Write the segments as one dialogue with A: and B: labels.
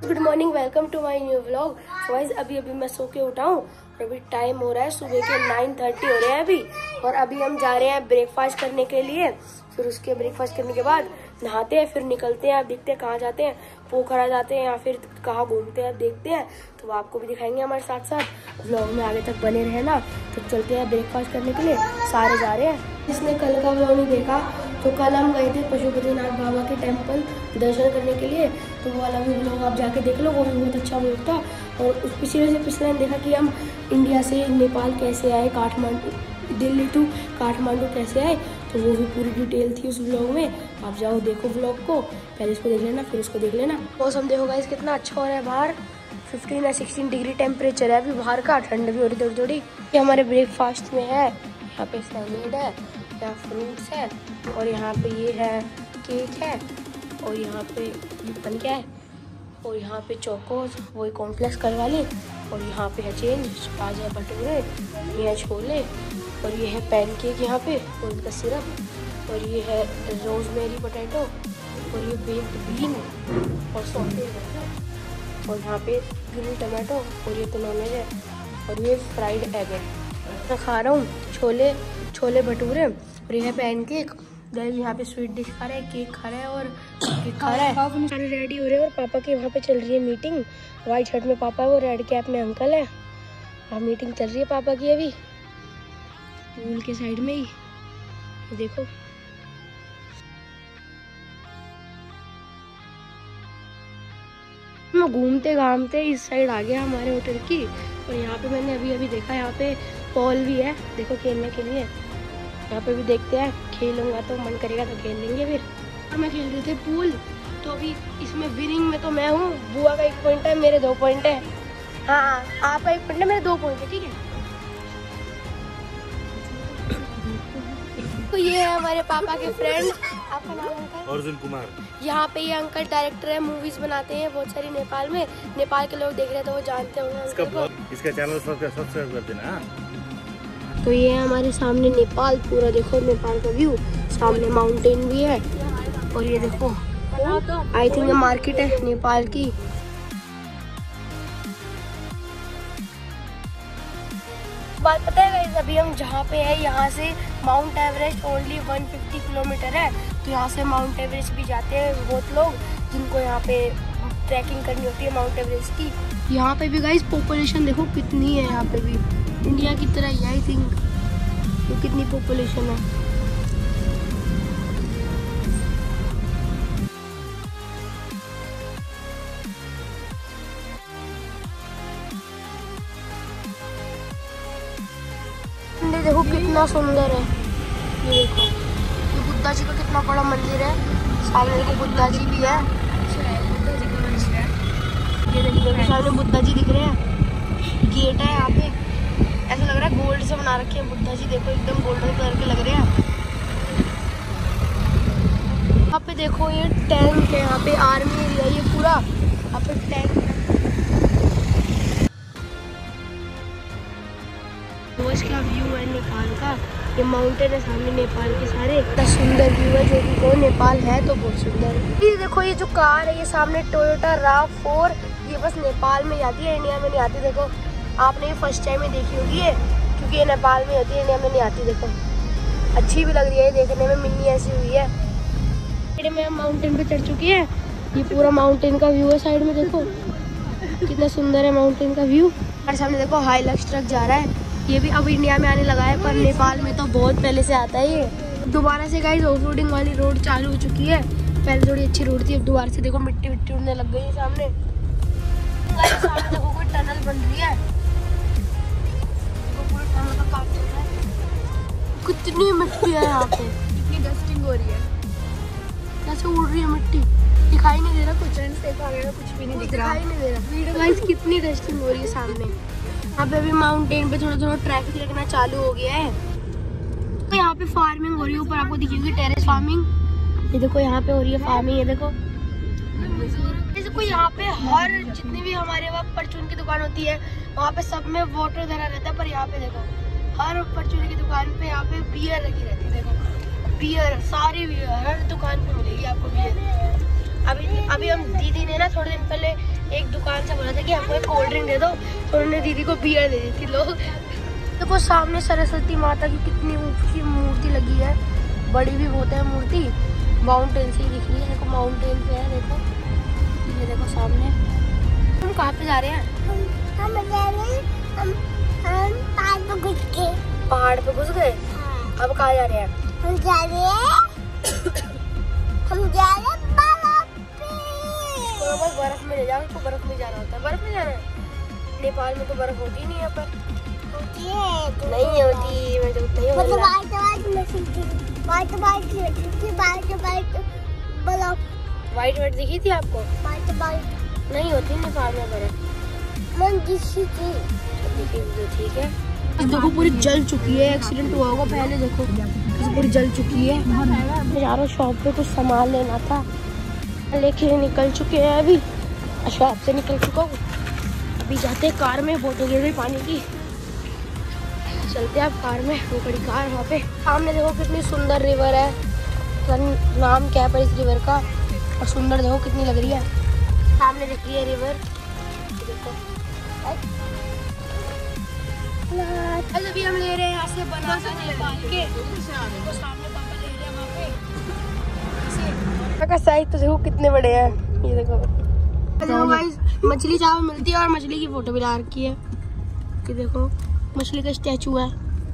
A: Good morning, welcome to my new vlog. Guys अभी मैं सो के उठा हूँ और अभी टाइम हो रहा है सुबह के 9:30 हो रहे हैं अभी। और अभी हम जा रहे हैं ब्रेकफास्ट करने के लिए। फिर उसके ब्रेकफास्ट करने के बाद नहाते हैं, फिर निकलते हैं। आप देखते हैं कहाँ जाते हैं, पोखरा जाते हैं या फिर कहाँ घूमते हैं, आप देखते हैं। तो आपको भी दिखाएंगे हमारे साथ साथ। व्लॉग में आगे तक बने रहना। तो चलते हैं ब्रेकफास्ट करने के लिए, सारे जा रहे हैं। जिसने कल का व्लॉग नहीं देखा तो कल हम गए थे पशुपतिनाथ बाबा के टेम्पल दर्शन करने के लिए। तो वो वाला भी व्लॉग आप जाके देख लो, वो भी बहुत अच्छा व्लॉग था। और उस पिछले से पिछले देखा कि हम इंडिया से नेपाल कैसे आए, काठमांडू, दिल्ली टू काठमांडू कैसे आए। तो वो भी पूरी डिटेल थी उस व्लॉग में। आप जाओ देखो व्लॉग को, पहले इसको देख लेना फिर उसको देख लेना। मौसम देखो गाइस कितना अच्छा हो रहा है बाहर। 15 या 16 डिग्री टेम्परेचर है अभी बाहर का। ठंड भी हो रही थोड़ी थोड़ी। ये हमारे ब्रेकफास्ट में है, यहाँ पे सैलेड है, यहाँ फ्रूट्स है, और यहाँ पे ये है केक है, और यहाँ पे ये पता नहीं क्या है, और यहाँ पे चोकोस, वो कॉर्नफ्लेक्स कलर वाले, और यहाँ पे है चेंज, आज है भटूरे, ये है छोले, और ये है पैनकेक यहाँ पे, और इनका सिरप, और ये है रोजमेरी पोटैटो, और ये बेक्ड बीन और सॉसेज, और यहाँ पे ग्रिल टमाटो, और ये तो नॉनवेज है, और ये फ्राइड एग है। मैं खा रहा हूँ छोले भटूरे, और ये है पैनकेक। यहाँ पे स्वीट डिश खा रहा है, केक खा रहा है और केक खा रहा है। सारे रेडी हो रहे हैं और पापा के वहाँ पे चल रही है मीटिंग। व्हाइट शर्ट में पापा है, वो रेड कैप में अंकल है। वहाँ मीटिंग चल रही है पापा की अभी पूल के साइड में ही। देखो मैं घूमते घामते इस साइड आ गया हमारे होटल की। और यहाँ पे मैंने अभी देखा, यहाँ पे पॉल भी है देखो खेलने के लिए। यहाँ पे भी देखते हैं, खेलूंगा तो मन करेगा तो खेल लेंगे। फिर मैं खेल रहे थे पूल, तो अभी इसमें विनिंग में तो मैं हूँ। बुआ का 1 पॉइंट है, मेरे 2 पॉइंट है। हाँ आपका 1 पॉइंट है, मेरे 2 पॉइंट है, ठीक है। तो ये है हमारे पापा के फ्रेंड। आपका नाम अंकल?
B: अर्जुन कुमार।
A: यहाँ पे ये अंकल डायरेक्टर है, मूवीज बनाते हैं बहुत सारी नेपाल में। नेपाल के लोग देख रहे हैं तो वो जानते होंगे।
B: इसका चैनल सब्सक्राइब कर देना।
A: तो ये है हमारे सामने नेपाल, पूरा देखो नेपाल का व्यू। सामने माउंटेन भी है, और ये देखो आई थिंक मार्केट है नेपाल की। बात पता है गाइस, अभी हम जहाँ पे है यहाँ से माउंट एवरेस्ट ओनली 150 किलोमीटर है। तो यहाँ से माउंट एवरेस्ट भी जाते हैं बहुत लोग, जिनको यहाँ पे ट्रैकिंग करनी होती है माउंट एवरेस्ट की। यहाँ पे भी गाइस पॉपुलेशन देखो कितनी है, यहाँ पे भी इंडिया की तरह ही आई थिंक। तो कितनी पॉपुलेशन है। देखो कितना सुंदर है। ये देखो, ये बुद्धा जी का कितना बड़ा मंदिर है। सामने देखो बुद्धा जी भी है। ये देखो सामने बुद्धा जी दिख रहे हैं। गेट है यहाँ पे, ऐसा लग रहा है गोल्ड से बना रखे हैं बुद्धा जी। देखो एकदम गोल्डन कलर के लग रहे हैं। यहाँ पे देखो ये टैंक है, यहाँ पे आर्मी एरिया ये पूरा। यहाँ पे टैंक है। वो इसका व्यू है नेपाल का। ये माउंटेन है सामने नेपाल के सारे। इतना सुंदर व्यू है, जो कि वो नेपाल है तो बहुत सुंदर है। ये देखो ये जो कार है, ये सामने टोयोटा RAV4, ये बस नेपाल में आती है, इंडिया में नहीं आती। देखो आपने ये फर्स्ट टाइम में देखी होगी है, क्योंकि ये नेपाल में होती है, इंडिया में नहीं आती। देखो अच्छी भी लग रही है देखने में, मिनी ऐसी हुई है। साइड में हम माउंटेन पे चढ़ चुकी है। ये पूरा माउंटेन का व्यू है साइड में, देखो कितना सुंदर है माउंटेन का व्यू। और सामने देखो हाईलक्स ट्रक जा रहा है। ये भी अब इंडिया में आने लगा है, पर नेपाल में तो बहुत पहले से आता है ये। दोबारा से गाइस ऑफ रोडिंग वाली रोड चालू हो चुकी है। पहले थोड़ी अच्छी रोड थी, अब दोबारा से देखो मिट्टी उड़ने लग गई है सामने। सामने देखो कोई टनल बन रही है। पूरे टनल का काम चल रहा है। कितनी मिट्टी है यहाँ पे, कितनी डस्टिंग हो रही है। कैसे उड़ रही है मिट्टी, दिखाई नहीं दे रहा कुछ। कुछ भी नहीं दिख रहा, दिखाई नहीं दे रहा गाइस। कितनी डस्टिंग हो रही है सामने। यहाँ पे अभी माउंटेन पे थोड़ा ट्रैफिक लगना चालू हो गया है। तो यहाँ पे फार्मिंग हो रही है, ऊपर आपको दिखेगी टेरेस फार्मिंग। ये देखो यहाँ पे हो रही है फार्मिंग। ये देखो यहाँ पे हर जितनी भी हमारे वहाँ परचून की दुकान होती है, वहाँ पे सब में वाटर धरा रहता है। पर यहाँ पे देखो हर परचून की दुकान पे यहाँ पे बियर रखी रहती है। देखो बियर, सारी बियर हर दुकान पे मिलेगी आपको बियर। अभी हम दीदी ने ना थोड़े दिन पहले एक दुकान से बोला था कि हमको एक कोल्ड ड्रिंक दे दो, तो उन्होंने दीदी को बियर दे दी थी। लोग देखो सामने सरस्वती माता की कितनी ऊंची मूर्ति लगी है, बड़ी भी बहुत है मूर्ति, माउंटेन से ही दिख रही है। देखो माउंटेन पे है, देखो ये देखो सामने। हम कहाँ पे जा रहे हैं?
C: हम पहाड़ पे घुस गए।
A: पहाड़ पे घुस गए। अब कहाँ जा रहे हैं?
C: हम जा रहे
A: बर्फ में ले जाओ इसको, बर्फ में जाना होता है। बर्फ में जाना है? नेपाल में तो बर्फ होती नहीं है, पर
C: होती है
A: नहीं होती। मैं तो नहीं
C: मतलब
A: बोल रहा। वाइट वाइट दिखी थी आपको? नहीं होती नेपाल में बर्फ। ठीक है। देखो पूरी जल चुकी है, एक्सीडेंट हुआ होगा पहले। देखो पूरी जल चुकी है। यार शॉप पे कुछ सामान लेना था, लेके निकल चुके हैं। अभी शॉप से निकल चुका हूँ। अभी जाते हैं कार में, फोटो गिर गई पानी की। चलते हैं आप कार में, वो बड़ी कार वहाँ पे सामने। देखो कितनी सुंदर रिवर है, नाम क्या है पर इस रिवर का, और सुंदर देखो कितनी लग रही है। सामने दिख रही है रिवर, देखो। अभी हम ले रहे हैं यहाँ से बनाना नेपाल के, तो सामने पापा ले रहे हैं वहाँ पे। का साइज तो देखो कितने बड़े हैं, ये देखो। गाइस मछली चावल मिलती है, और मछली की फोटो भी ला रखी है कि देखो मछली का स्टैचू है।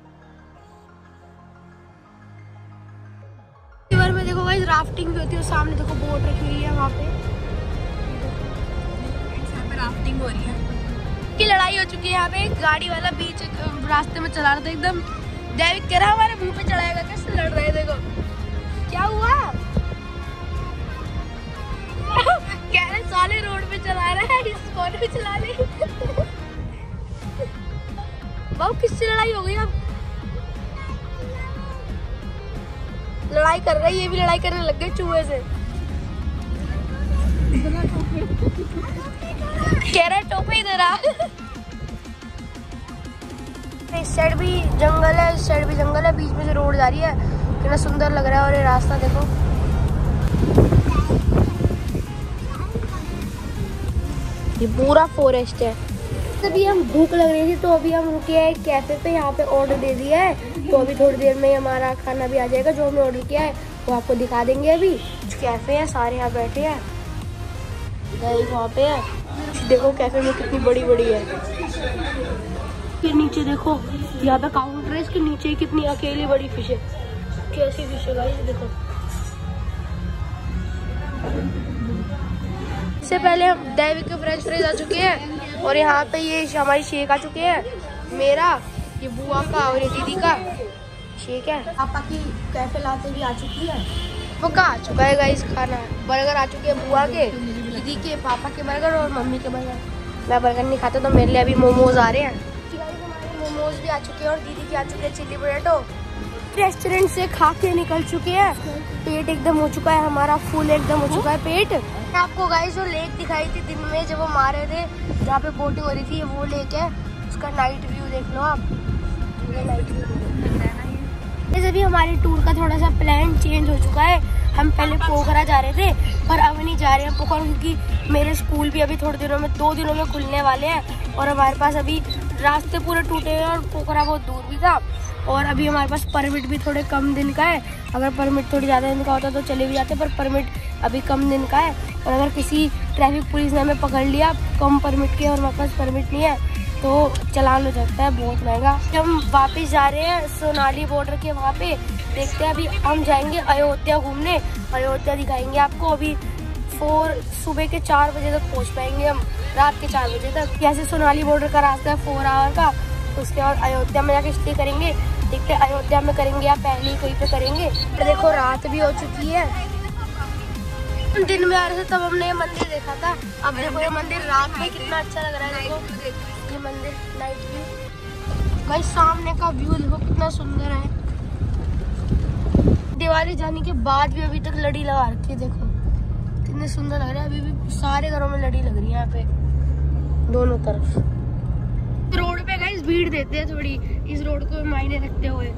A: रिवर में देखो गाइस राफ्टिंग भी होती है, सामने देखो बोट रखी हुई है वहाँ पे राफ्टिंग हो रही है। की लड़ाई हो चुकी है यहाँ पे। गाड़ी वाला बीच रास्ते में चला रहा था एकदम, डेविड कह रहा हमारे मुंह पे चढ़ाएगा, कैसे लड़ रहे। देखो क्या हुआ। कह रहे साले रोड पे चला रहा है, इस कोने पे चला ले। बाबू किससे लड़ाई हो गई? अब लड़ाई कर रही है, ये भी लड़ाई करने लग गए चूहे से। कह रहा टोपे इधर आ। इस साइड भी जंगल है, इस साइड भी जंगल है, बीच में से रोड जा रही है, कितना सुंदर लग रहा है। और ये रास्ता देखो, ये पूरा फॉरेस्ट है। अभी हम भूख लग रही थी, तो अभी हम रुके हैं कैफे पे, यहाँ पे ऑर्डर दे दिया है। तो अभी थोड़ी देर में हमारा खाना भी आ जाएगा, जो हमने ऑर्डर किया है वो आपको दिखा देंगे। अभी कैफे है, सारे यहाँ बैठे हैं, वहाँ पे है। देखो कैफे में कितनी बड़ी बड़ी है। फिर नीचे देखो, यहाँ पे काउंटर है, इसके नीचे कितनी अकेली बड़ी फिश है। कैसी फिश है गाइस, देखो। इससे पहले हम दैविक के फ्रेंच फ्राइज आ चुके हैं, और यहाँ पे ये हमारी शेक आ चुके हैं, मेरा, ये बुआ का और ये दीदी का शेक है। पापा की कैफे लाते भी आ चुकी है, वो का आ चुका है गाइस खाना। बर्गर आ चुके हैं बुआ के, दीदी के, पापा के बर्गर और मम्मी के बर्गर। मैं बर्गर नहीं खाता, तो मेरे लिए अभी मोमोज आ रहे हैं। हमारे मोमोज भी आ चुके हैं, और दीदी के आ चुके हैं चिल्ली पोटैटो। रेस्टोरेंट से खा के निकल चुके हैं, पेट एकदम हो चुका है हमारा, फुल एकदम हो चुका है पेट। आपको गाइस जो लेक दिखाई थी दिन में जब वो मारे थे, जहाँ पे बोटिंग हो रही थी, वो लेक है, उसका नाइट व्यू देख लो आप। नाइट व्यू अभी हमारे टूर का थोड़ा सा प्लान चेंज हो चुका है। हम पहले पोखरा जा रहे थे, पर अब नहीं जा रहे हैं पोखरा, क्योंकि मेरे स्कूल भी अभी थोड़े दिनों में, 2 दिनों में खुलने वाले हैं, और हमारे पास अभी रास्ते पूरे टूटे हैं, और पोखरा बहुत दूर भी था, और अभी हमारे पास परमिट भी थोड़े कम दिन का है। अगर परमिट थोड़ी ज़्यादा दिन का होता तो चले भी जाते, पर परमिट अभी कम दिन का है। और अगर किसी ट्रैफिक पुलिस ने हमें पकड़ लिया कम परमिट के, और हमारे पास परमिट नहीं है, तो चालान हो सकता है बहुत महंगा। जब हम वापस जा रहे हैं सोनाली बॉर्डर के वहाँ पे, देखते हैं। अभी हम जाएंगे अयोध्या घूमने, अयोध्या दिखाएंगे आपको। अभी सुबह के 4 बजे तक पहुँच पाएंगे हम, रात के 4 बजे तक। यहाँ से सोनाली बॉर्डर का रास्ता है 4 आवर का, तो उसके बाद अयोध्या में जाके स्टे करेंगे। देखते हैं अयोध्या में करेंगे या पहले ही कहीं पे करेंगे। तो देखो रात भी हो चुकी है, दिन में आ रहे थे तब हमने ये मंदिर देखा था। अब देखो ये मंदिर रात में कितना अच्छा लग रहा है। देखो ये मंदिर नाइट व्यू, भाई सामने का व्यू देखो कितना सुंदर है। दिवाली जाने के बाद भी अभी तक लड़ी लगा रखी है, देखो कितने सुंदर लग रहा है। अभी भी सारे घरों में लड़ी लग रही है यहाँ पे, दोनों तरफ। रोड पे गाइस भीड़ देते हैं थोड़ी, इस रोड को मायने रखते हुए।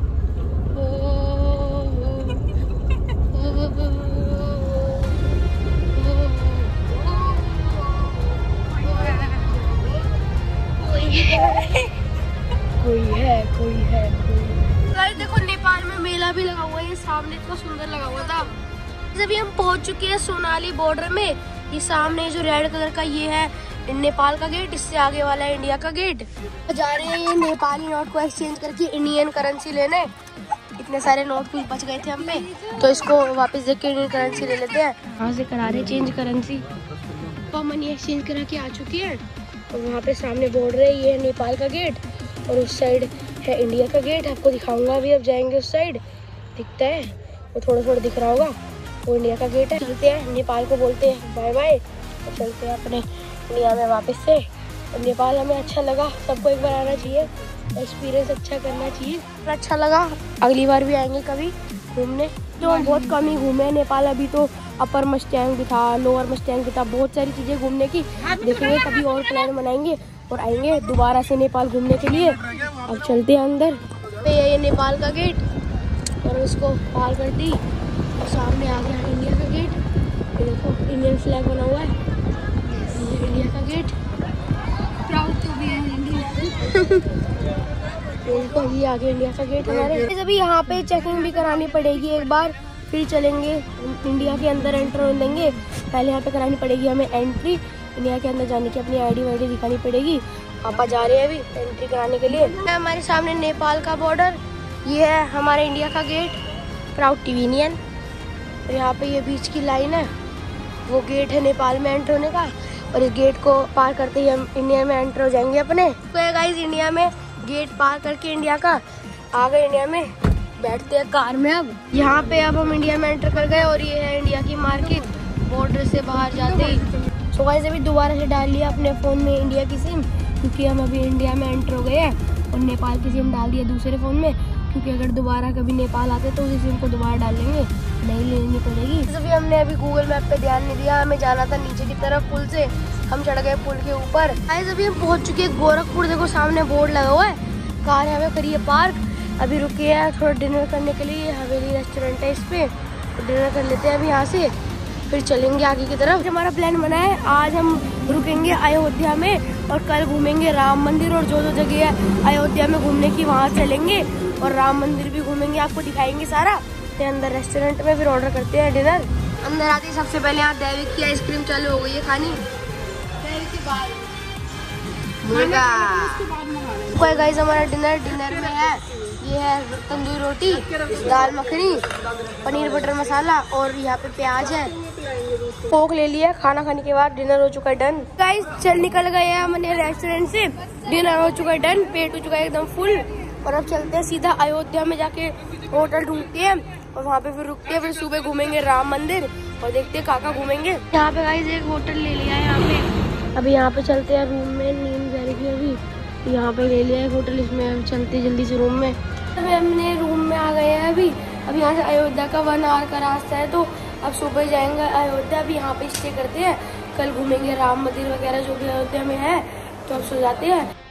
A: सामने इतना सुंदर लगा हुआ था। अभी हम पहुंच चुके हैं सोनाली बॉर्डर में। ये सामने जो रेड कलर का ये है नेपाल का गेट, इससे आगे वाला है इंडिया का गेट। जा रहे हैं ये नेपाली नोट को एक्सचेंज करके इंडियन करेंसी लेने। इतने सारे नोट कुछ बच गए थे हम पे, तो इसको वापस देख के इंडियन करेंसी ले लेते हैं। यहाँ से करा रहे चेंज करेंसी। तो मनी एक्सचेंज करा के आ चुकी है और वहाँ पे सामने बॉर्डर है, ये है नेपाल का गेट और उस साइड है इंडिया का गेट। आपको दिखाऊंगा अभी, अब जाएंगे उस साइड, दिखता है वो थोड़ा थोड़ा दिख रहा होगा, वो इंडिया का गेट है। चलते हैं, नेपाल को बोलते हैं बाय बाय और चलते हैं अपने इंडिया में वापस से। और नेपाल हमें अच्छा लगा, सबको एक बार आना चाहिए, एक्सपीरियंस अच्छा करना चाहिए। अच्छा लगा, अगली बार भी आएंगे कभी घूमने। तो हम बहुत कम ही घूमे नेपाल, अभी तो अपर मस्टैंग भी था, लोअर मस्टैंग भी था, बहुत सारी चीज़ें घूमने की। देखेंगे कभी और प्लान बनाएंगे और आएंगे दोबारा से नेपाल घूमने के लिए। अब चलते हैं अंदर। ये नेपाल का गेट और उसको पार कर दी और सामने आ गया इंडिया का गेट। ये देखो इंडियन फ्लैग बना हुआ है, इंडिया का gate. Proud to be an Indian. देखो ये आगे इंडिया का गेट हमारे। अभी यहाँ पे चेकिंग भी करानी पड़ेगी एक बार, फिर चलेंगे इंडिया के अंदर, एंटर हो लेंगे। पहले यहाँ पे करानी पड़ेगी हमें एंट्री, इंडिया के अंदर जाने की अपनी आईडी वाईडी दिखानी पड़ेगी। पापा जा रहे हैं अभी एंट्री कराने के लिए। हमारे सामने नेपाल का बॉर्डर, ये है हमारा इंडिया का gate, proud to be Indian. और यहाँ पे ये बीच की लाइन है, वो गेट है नेपाल में एंटर होने का। और इस गेट को पार करते ही हम इंडिया में एंटर हो जाएंगे अपने। तो गाइस इंडिया में गेट पार करके इंडिया का आ गए, इंडिया में बैठते हैं कार में। अब यहाँ पे अब हम इंडिया में एंटर कर गए और ये है इंडिया की मार्केट, बॉर्डर से बाहर जाते ही। सो गाइस अभी दोबारा से डाल लिया अपने फ़ोन में इंडिया की सिम, क्योंकि हम अभी इंडिया में एंटर हो गए हैं। और नेपाल की सिम डाल दिया दूसरे फ़ोन में, क्योंकि अगर दोबारा कभी नेपाल आते तो उसी सिम को दोबारा डाल लेंगे, नहीं लेनी पड़ेगी। अभी हमने अभी गूगल मैप पे ध्यान नहीं दिया, हमें जाना था नीचे की तरफ पुल से, हम चढ़ गए पुल के ऊपर। गाइस अभी हम पहुंच चुके हैं गोरखपुर। देखो सामने बोर्ड लगा हुआ है, कार यहाँ पे करिए पार्क। अभी रुके हैं थोड़ा डिनर करने के लिए, हवेली रेस्टोरेंट है इस पे, तो डिनर कर लेते हैं अभी यहाँ से, फिर चलेंगे आगे की तरफ। हमारा प्लान बना है, आज हम रुकेंगे अयोध्या में और कल घूमेंगे राम मंदिर, और जो जो जगह है अयोध्या में घूमने की वहाँ चलेंगे और राम मंदिर भी घूमेंगे, आपको दिखाएंगे सारा। तो अंदर रेस्टोरेंट में फिर ऑर्डर करते हैं डिनर। अंदर आते ही सबसे पहले यहाँ दैविक की आइसक्रीम चालू हो गई है खानी। कोई गाइस हमारा डिनर में है, ये है तंदूरी रोटी, दाल मखनी, पनीर बटर मसाला और यहाँ पे प्याज है। कोक ले लिया, खाना खाने के बाद डिनर हो चुका है डन। गाइस चल निकल गए हैं हमने रेस्टोरेंट से, डिनर हो चुका है डन, पेट हो चुका है एकदम फुल। और अब चलते हैं सीधा अयोध्या में, जाके होटल ढूंढते हैं और वहाँ पे फिर रुकते हैं, फिर सुबह घूमेंगे राम मंदिर और देखते हैं कहाँ घूमेंगे। यहाँ पे गाइस एक होटल ले लिया है यहाँ पे। अभी यहाँ पे चलते हैं रूम में, नींद जा रही थी अभी, यहाँ पे ले लिया है होटल, इसमें हम चलते जल्दी से रूम में। अभी हमने रूम में आ गए हैं अभी यहाँ से अयोध्या का 1 आवर का रास्ता है, तो अब सुबह जाएंगे अयोध्या। अभी यहाँ पे स्टे करते हैं, कल घूमेंगे राम मंदिर वगैरह जो भी अयोध्या में है, तो अब सो जाते हैं।